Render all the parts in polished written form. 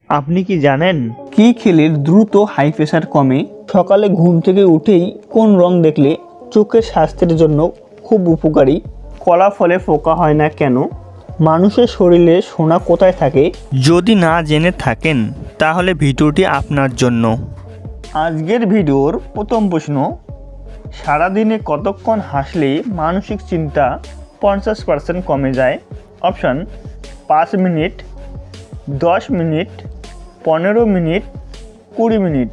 আপনি কি জানেন কি খেলে দ্রুত হাই প্রেশার কমে? সকালে ঘুম থেকে উঠেই কোন রং দেখলে চোখের স্বাস্থ্যের জন্য খুব উপকারী? কলা ফলে পোকা হয় না কেন? মানুষের শরীরে সোনা কোথায় থাকে? যদি না জেনে থাকেন তাহলে ভিডিওটি আপনার জন্য। আজকের ভিডিওর প্রথম প্রশ্ন, সারাদিনে কতক্ষণ হাসলে মানসিক চিন্তা 50% কমে যায়? Option 5 minute, 10 minute, 15 minute, 20 minute.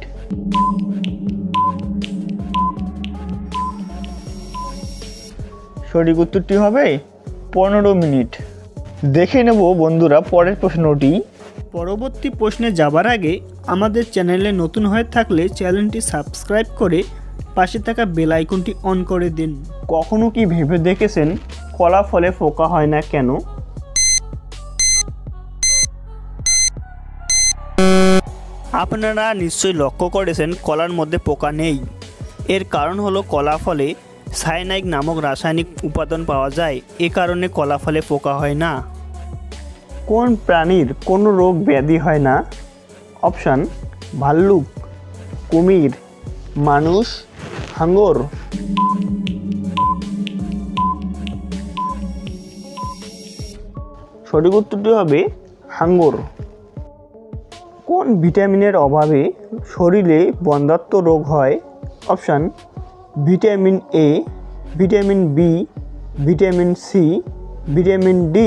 সঠিক উত্তরটি হবে 15 মিনিট। দেখে নেব বন্ধুরা পরের প্রশ্নটি। পরবর্তী প্রশ্নে যাবার আগে আমাদের চ্যানেলে নতুন হয়ে থাকলে চ্যানেলটি সাবস্ক্রাইব করে পাশে থাকা বেল আইকনটি অন করে দিন। কখনো কি ভেবে দেখেছেন কলা ফলে পোকা হয় না কেন? আপনারা নিশ্চয়ই লক্ষ্য করেছেন কলার মধ্যে পোকা নেই। এর কারণ হলো কলা ফলে সায়ানাইড নামক রাসায়নিক উপাদান পাওয়া যায়, এ কারণে কলা ফলে পোকা হয় না। কোন প্রাণীর কোনো রোগ ব্যাধি হয় না? অপশান ভাল্লুক, কুমির, মানুষ, হাঙ্গর। সঠিক উত্তরটি হবে হাঙ্গর। কোন ভিটামিনের অভাবে শরীরে বন্ধ্যাত্ব রোগ হয়? Option vitamin A, vitamin B, vitamin C, vitamin D.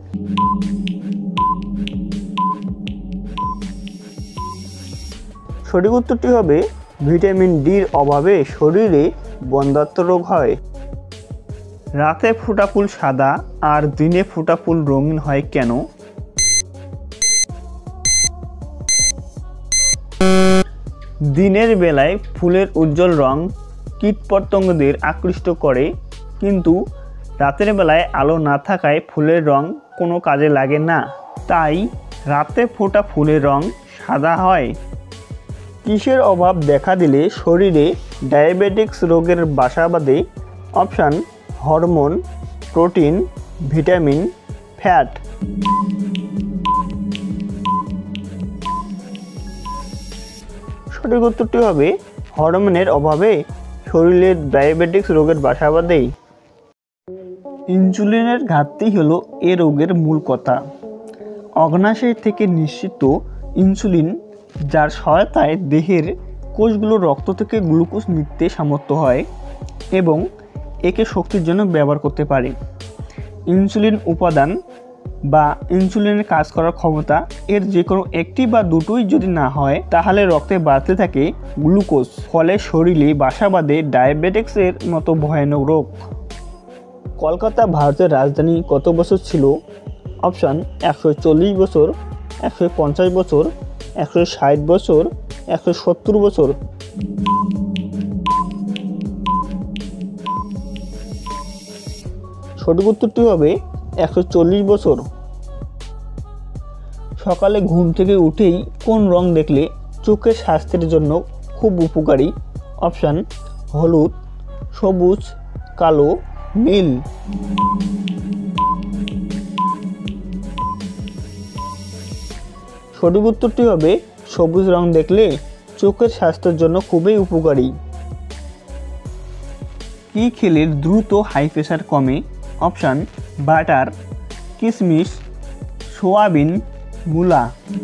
সঠিক উত্তরটি হবে ভিটামিন ডির অভাবে শরীরে বন্ধ্যাত্ব রোগ হয়। রাতে ফোটা ফুল সাদা আর দিনে ফোটা ফুল রঙিন হয় কেন? দিনের বেলায় ফুলের উজ্জ্বল রং কীটপতঙ্গদের আকৃষ্ট করে, কিন্তু রাতের বেলায় আলো না থাকায় ফুলের রং কোনো কাজে লাগে না, তাই রাতে ফোটা ফুলের রং সাদা হয়। কিসের অভাব দেখা দিলে শরীরে ডায়াবেটিক্স রোগের বাসা বাঁধে? Option hormone, protein, vitamin, fat. সঠিক উত্তরটি হবে হরমোনের অভাবে শরীরে ডায়াবেটিক্স রোগের বাসা বাঁধে। ইনসুলিনের ঘাটতি হলো এ রোগের মূল কথা। অগ্ন্যাশয় থেকে নিঃসৃত ইনসুলিন, যার সহায়তায় দেহের কোষগুলো রক্ত থেকে গ্লুকোজ নিতে সামর্থ্য হয় এবং একে শক্তির জন্য ব্যবহার করতে পারে। ইনসুলিন উপাদান বা ইনসুলিনের কাজ করার ক্ষমতা এর যে কোনো একটি বা দুটোই যদি না হয় তাহলে রক্তে বাড়তে থাকে গ্লুকোজ, ফলে শরীরে বাসা বাঁধে ডায়াবেটিক্সের মতো ভয়ানক রোগ। কলকাতা ভারতের রাজধানী কত বছর ছিল? অপশান 140 বছর, 150 বছর, 160 বছর, 170 বছর। সঠিক উত্তরটি হবে 140 বছর। সকালে ঘুম থেকে উঠেই কোন রং দেখলে চোখের স্বাস্থ্যের জন্য খুব উপকারী? অপশান হলুদ, সবুজ, কালো, নীল। সঠিক উত্তরটি হবে সবুজ রং দেখলে চোখের স্বাস্থ্যের জন্য খুবই উপকারী। কি খেলে দ্রুত হাই প্রেশার কমে? অপশান বাটার, কিশমিশ, সোয়াবিন, মূলা।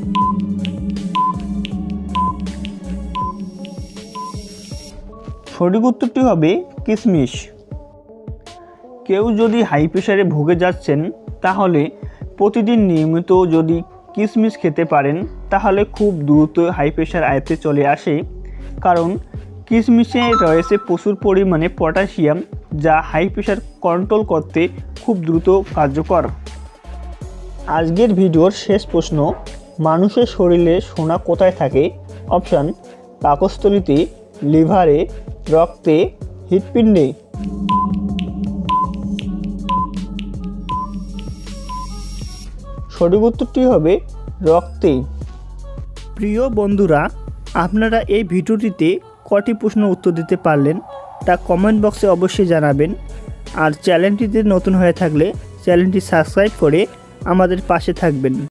সঠিক উত্তরটি হবে কিশমিশ। কেউ যদি হাই প্রেশারে ভুগে যাচ্ছেন তাহলে প্রতিদিন নিয়মিত যদি কিশমিশ খেতে পারেন তাহলে খুব দ্রুত হাই প্রেশার আয়ত্তে চলে আসে, কারণ কিশমিশে রয়েছে প্রচুর পরিমাণে পটাশিয়াম, যা হাই প্রেশার কন্ট্রোল করতে খুব দ্রুত কার্যকর। আজকের ভিডিওর শেষ প্রশ্ন, মানুষের শরীরে সোনা কোথায় থাকে? অপশান পাকস্থলীতে, লিভারে, রক্তে, হৃৎপিণ্ডে। সঠিক উত্তরটি হবে রক্তে। প্রিয় বন্ধুরা, আপনারা এই ভিডিওটিতে কটি প্রশ্ন উত্তর দিতে পারলেন তা কমেন্ট বক্সে অবশ্যই জানাবেন। আর চ্যানেলটিতে নতুন হয়ে থাকলে চ্যানেলটি সাবস্ক্রাইব করে আমাদের পাশে থাকবেন।